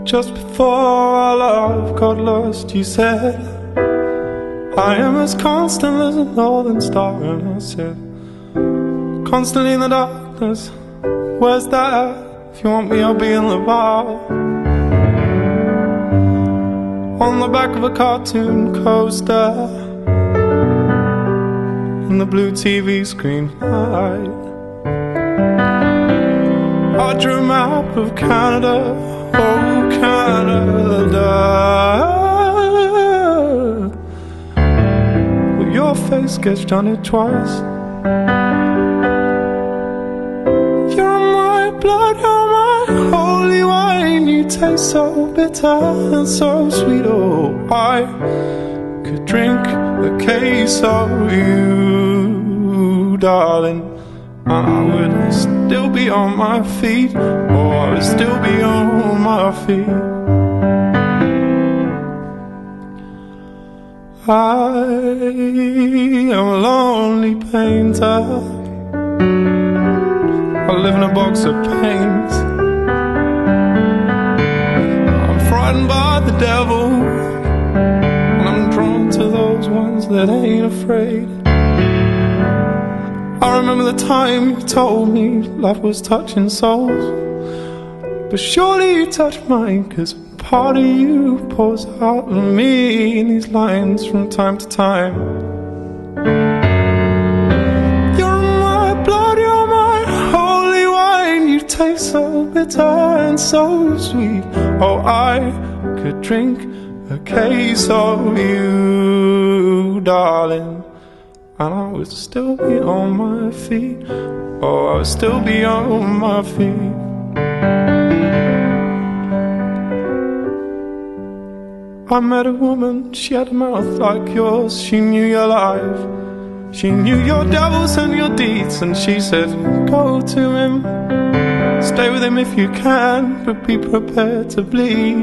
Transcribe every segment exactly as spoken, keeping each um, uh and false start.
Just before our love got lost, you said, I am as constant as a northern star. And I said, constantly in the darkness, where's that? If you want me, I'll be in the bar. On the back of a cartoon coaster, in the blue T V screen light, I drew a map of Canada, oh Canada. Well, your face gets done it twice. You're my blood, you're my holy wine. You taste so bitter and so sweet. Oh, I could drink a case of you, darling, and I would still be on my feet. Oh, I would still be on my feet. I am a lonely painter. I live in a box of paints. I'm frightened by the devil, and I'm drawn to those ones that ain't afraid. I remember the time you told me love was touching souls, but surely you touched mine, 'cause part of you pours out of me in these lines from time to time. You're my blood, you're my holy wine. You taste so bitter and so sweet. Oh, I could drink a case of you, darling, and I would still be on my feet. Oh, I would still be on my feet. I met a woman, she had a mouth like yours. She knew your life, she knew your devils and your deeds. And she said, go to him, stay with him if you can, but be prepared to bleed.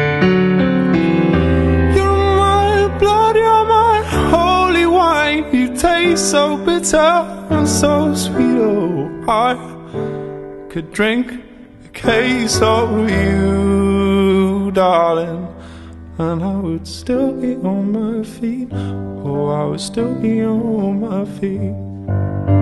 You're my blood, you're my holy wine. You taste so bitter and so sweet. Oh, I could drink a case of you, darling, and I would still be on my feet. Oh, I would still be on my feet.